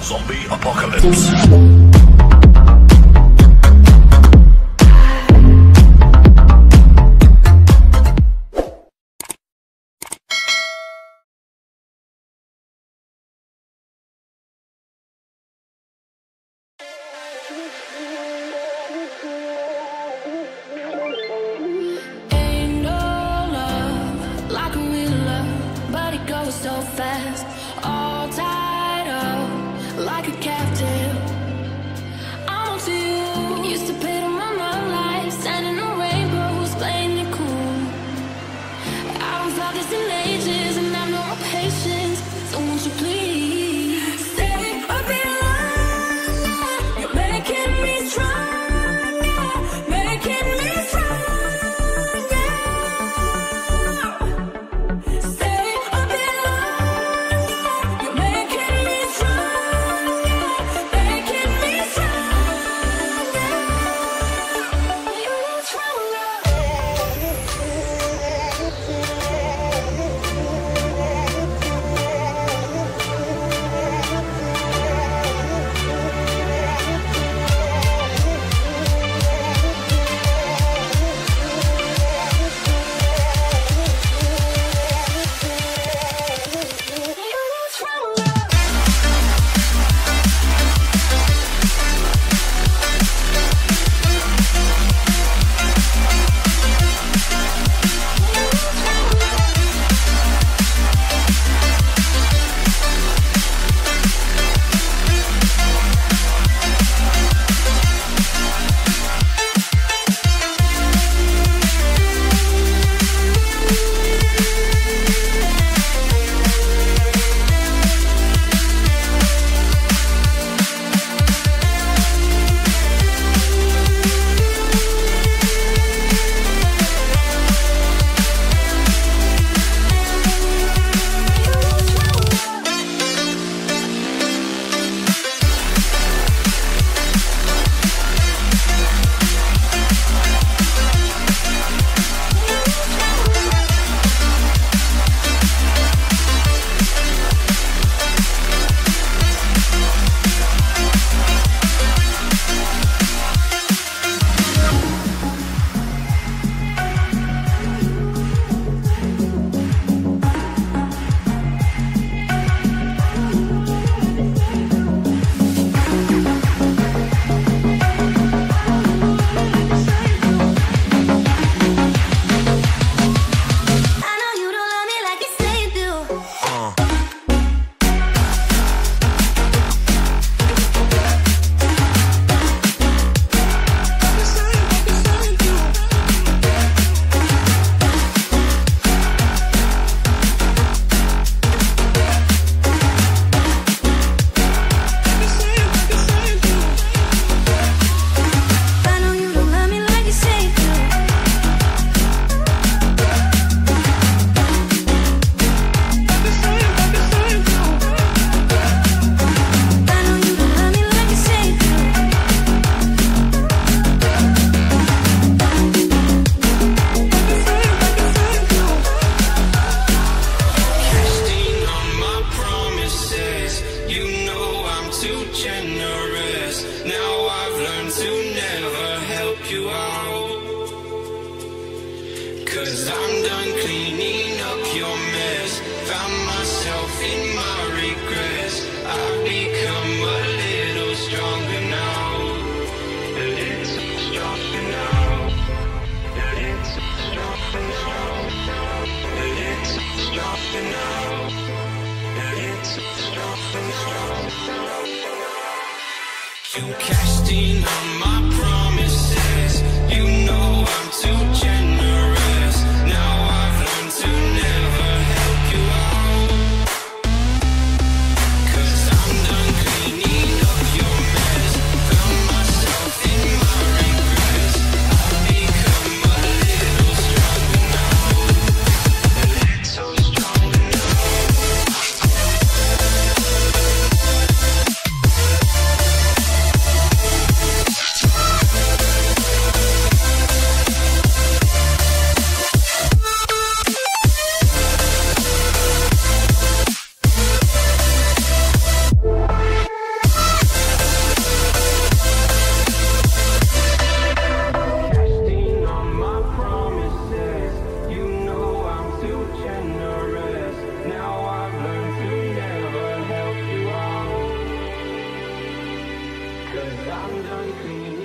Zombie apocalypse. So fast, all tied up like a captive. I'm on to you. Used to pay to my life, standing on rainbows, playing it cool. I don't felt this in ages, and I know my patience. So won't you please stay a bit longer? You're making me stronger, making me stronger. Cause I'm done cleaning up your mess. Found myself in my regrets. I've become a little stronger now. A little stronger now. A little stronger now. A little stronger now. A little stronger now. You cashed in on my promises. You know I'm too generous. Now I've learned to never help you out. Cause I'm done cleaning up your mess. Found myself in my regrets. I've become a little stronger now. A little stronger now. 'cause I'm done cleaning